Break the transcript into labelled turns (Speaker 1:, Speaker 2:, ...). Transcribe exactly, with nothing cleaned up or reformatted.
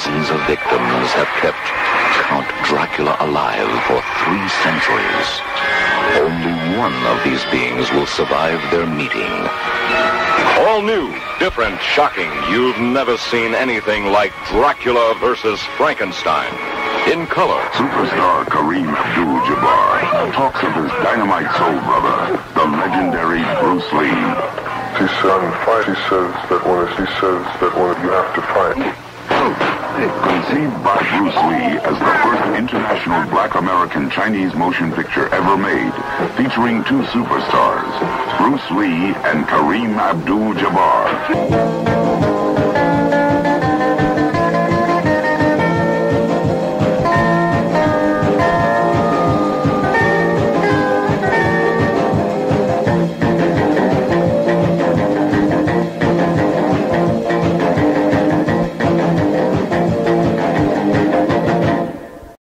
Speaker 1: dozens of victims have kept Count Dracula alive for three centuries. Only one of these beings will survive their meeting. All new, different, shocking. You've never seen anything like Dracula versus Frankenstein. In color.
Speaker 2: Superstar Kareem Abdul-Jabbar talks of his dynamite soul brother, the legendary Bruce Lee.
Speaker 3: He said, fight. He says that when he says that when you have to fight.
Speaker 2: Conceived by Bruce Lee as the first international black American Chinese motion picture ever made, featuring two superstars, Bruce Lee and Kareem Abdul-Jabbar.